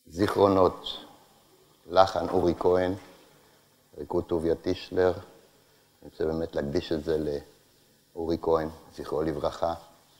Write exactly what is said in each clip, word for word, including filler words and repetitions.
זיכרונות, לחן אורי כהן, ריקוד טוביה טישלר. אני רוצה באמת להקדיש את זה לאורי כהן, זכרו לברכה,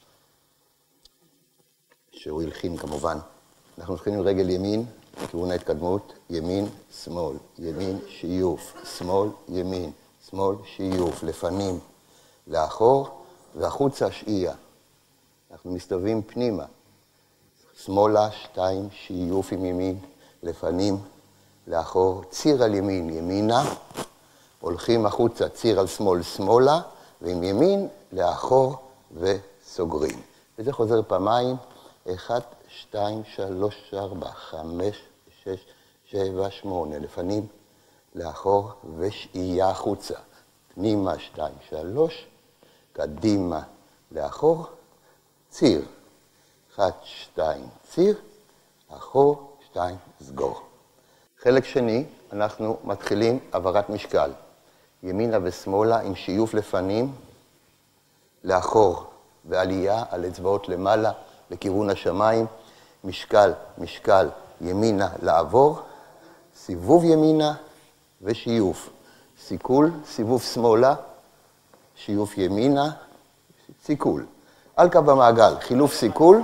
שהוא הלחין כמובן. אנחנו הולכים עם רגל ימין, כיוון ההתקדמות, ימין, שמאל, ימין, שיוף, שמאל, ימין, שמאל, שיוף, לפנים, לאחור, והחוצה שקיעה. אנחנו מסתובבים פנימה. שמאלה, שתיים, שיוף עם ימין, לפנים, לאחור, ציר על ימין, ימינה, הולכים החוצה, ציר על שמאל, שמאלה, ועם ימין, לאחור וסוגרים. וזה חוזר פעמיים, אחת, שתיים, שלוש, ארבע, חמש, שש, שבע, שמונה, לפנים, לאחור ושקיעה החוצה. פנימה, שתיים, שלוש, קדימה, לאחור, ציר. אחת, שתיים, ציר, אחור, שתיים, סגור. חלק שני, אנחנו מתחילים עברת משקל. ימינה ושמאלה עם שיוף לפנים, לאחור ועלייה על אצבעות למעלה לכיוון השמיים. משקל, משקל, ימינה לעבור, סיבוב ימינה ושיוף. סיכול, סיבוב שמאלה, שיוף ימינה, סיכול. על קו במעגל, חילוף סיכול,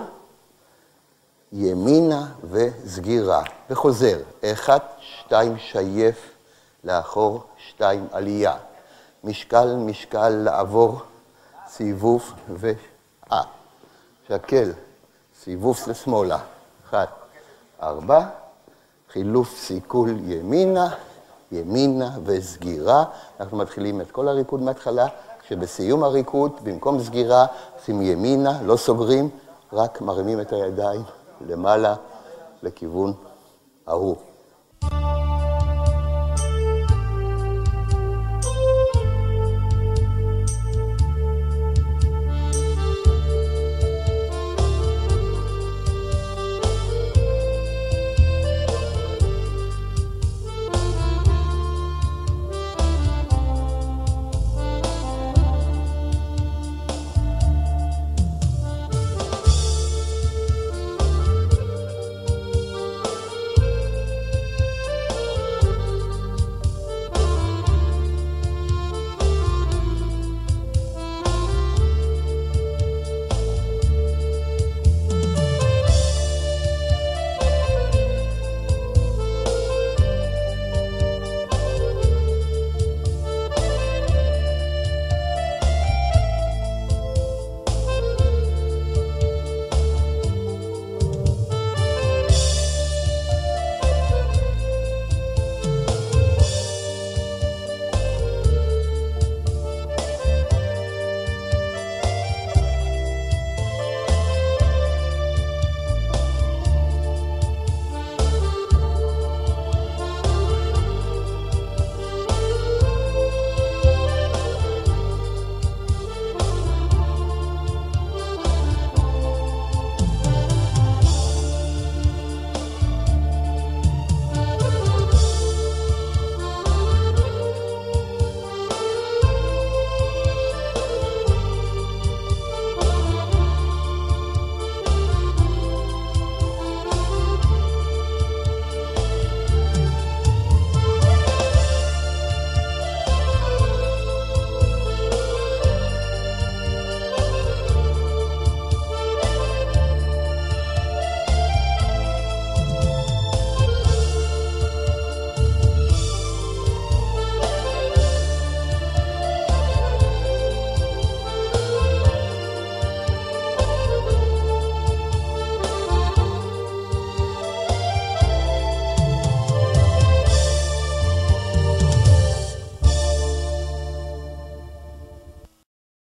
ימינה וסגירה. וחוזר, אחד, שתיים, שייף, לאחור, שתיים, עלייה. משקל, משקל, לעבור, סיבוב ואה. שקל, סיבוב לשמאלה. אחת, ארבע, חילוף סיכול ימינה, ימינה וסגירה. אנחנו מתחילים את כל הריקוד מההתחלה, שבסיום הריקוד, במקום סגירה, עושים ימינה, לא סוגרים, רק מרימים את הידיים למעלה לכיוון ההוא.